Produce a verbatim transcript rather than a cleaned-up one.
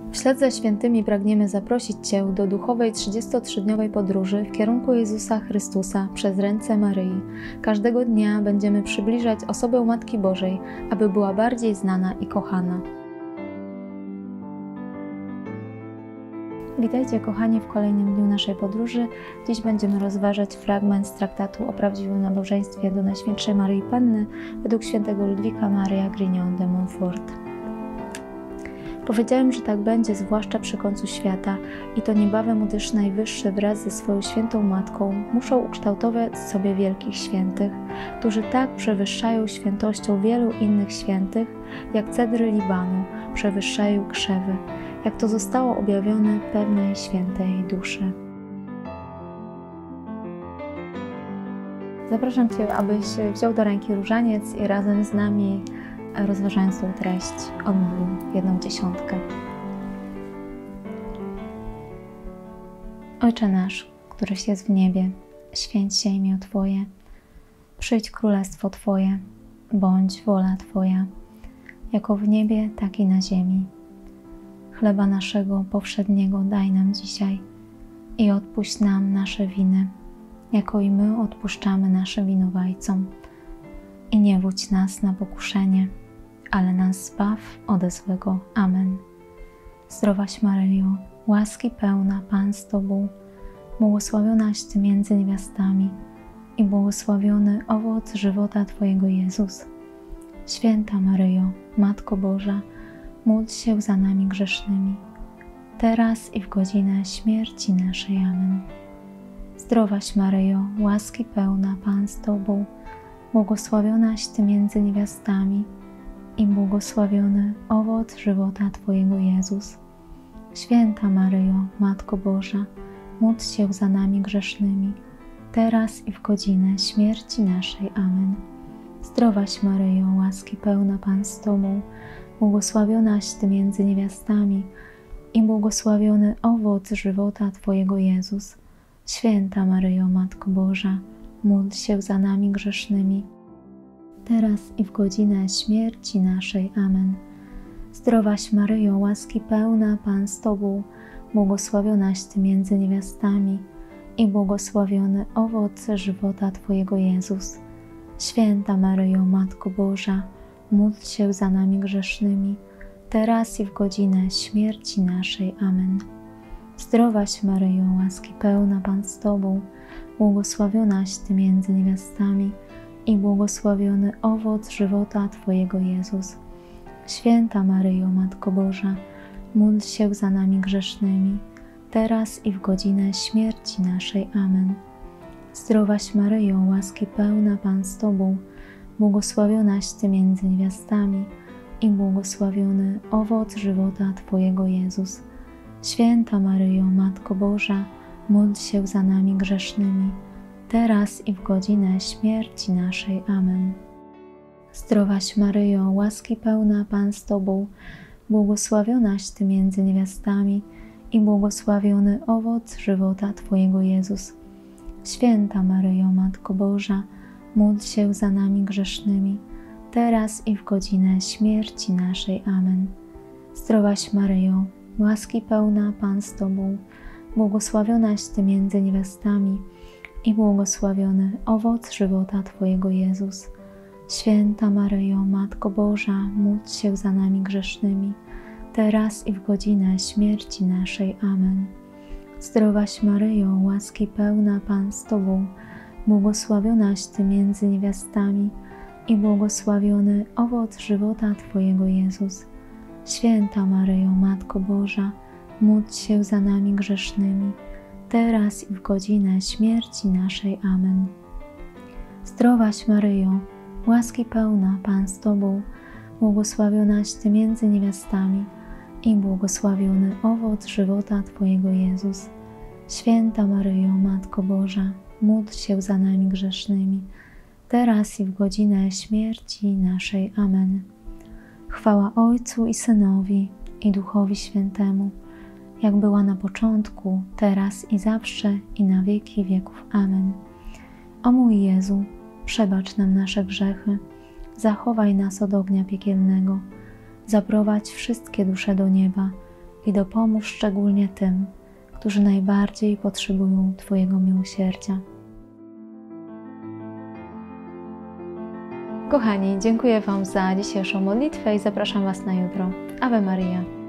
Wśled za świętymi pragniemy zaprosić Cię do duchowej trzydziestotrzydniowej podróży w kierunku Jezusa Chrystusa przez ręce Maryi. Każdego dnia będziemy przybliżać osobę Matki Bożej, aby była bardziej znana i kochana. Witajcie kochani w kolejnym dniu naszej podróży. Dziś będziemy rozważać fragment z traktatu o prawdziwym nabożeństwie do Najświętszej Maryi Panny według świętego Ludwika Maria Grignon de Montfort. Powiedziałem, że tak będzie, zwłaszcza przy końcu świata, i to niebawem, gdyż Najwyższy wraz ze swoją świętą Matką muszą ukształtować sobie wielkich świętych, którzy tak przewyższają świętością wielu innych świętych, jak cedry Libanu przewyższają krzewy, jak to zostało objawione pewnej świętej duszy. Zapraszam Cię, abyś wziął do ręki różaniec i razem z nami, rozważając tą treść, odmówił jedną dziesiątkę. Ojcze nasz, któryś jest w niebie, święć się imię Twoje, przyjdź królestwo Twoje, bądź wola Twoja, jako w niebie, tak i na ziemi. Chleba naszego powszedniego daj nam dzisiaj i odpuść nam nasze winy, jako i my odpuszczamy naszym winowajcom. I nie wódź nas na pokuszenie, ale nas zbaw ode złego. Amen. Zdrowaś Maryjo, łaski pełna, Pan z Tobą, błogosławionaś Ty między niewiastami i błogosławiony owoc żywota Twojego Jezus. Święta Maryjo, Matko Boża, módl się za nami grzesznymi, teraz i w godzinę śmierci naszej. Amen. Zdrowaś Maryjo, łaski pełna, Pan z Tobą, błogosławionaś Ty między niewiastami i błogosławiony owoc żywota Twojego Jezus. Święta Maryjo, Matko Boża, módl się za nami grzesznymi, teraz i w godzinę śmierci naszej. Amen. Zdrowaś Maryjo, łaski pełna, Pan z Tobą, błogosławionaś Ty między niewiastami i błogosławiony owoc żywota Twojego Jezus. Święta Maryjo, Matko Boża, módl się za nami grzesznymi, teraz i w godzinę śmierci naszej. Amen. Zdrowaś Maryjo, łaski pełna, Pan z Tobą, błogosławionaś Ty między niewiastami i błogosławiony owoc żywota Twojego Jezus. Święta Maryjo, Matko Boża, módl się za nami grzesznymi, teraz i w godzinę śmierci naszej. Amen. Zdrowaś Maryjo, łaski pełna, Pan z Tobą, błogosławionaś Ty między niewiastami i błogosławiony owoc żywota Twojego Jezus. Święta Maryjo, Matko Boża, módl się za nami grzesznymi, teraz i w godzinę śmierci naszej. Amen. Zdrowaś Maryjo, łaski pełna, Pan z Tobą, błogosławionaś Ty między niewiastami i błogosławiony owoc żywota Twojego Jezus. Święta Maryjo, Matko Boża, módl się za nami grzesznymi, teraz i w godzinę śmierci naszej. Amen. Zdrowaś Maryjo, łaski pełna, Pan z Tobą, błogosławionaś Ty między niewiastami i błogosławiony owoc żywota Twojego Jezus. Święta Maryjo, Matko Boża, módl się za nami grzesznymi, teraz i w godzinę śmierci naszej. Amen. Zdrowaś Maryjo, łaski pełna, Pan z Tobą, błogosławionaś Ty między niewiastami i błogosławiony owoc żywota Twojego Jezus. Święta Maryjo, Matko Boża, módl się za nami grzesznymi, teraz i w godzinę śmierci naszej. Amen. Zdrowaś Maryjo, łaski pełna, Pan z Tobą, błogosławionaś Ty między niewiastami i błogosławiony owoc żywota Twojego Jezus. Święta Maryjo, Matko Boża, módl się za nami grzesznymi, teraz i w godzinę śmierci naszej. Amen. Zdrowaś Maryjo, łaski pełna, Pan z Tobą, błogosławionaś Ty między niewiastami i błogosławiony owoc żywota Twojego Jezus. Święta Maryjo, Matko Boża, módl się za nami grzesznymi, teraz i w godzinę śmierci naszej. Amen. Chwała Ojcu i Synowi, i Duchowi Świętemu, jak była na początku, teraz i zawsze, i na wieki wieków. Amen. O mój Jezu, przebacz nam nasze grzechy, zachowaj nas od ognia piekielnego, zaprowadź wszystkie dusze do nieba i dopomóż szczególnie tym, którzy najbardziej potrzebują Twojego miłosierdzia. Kochani, dziękuję Wam za dzisiejszą modlitwę i zapraszam Was na jutro. Ave Maria.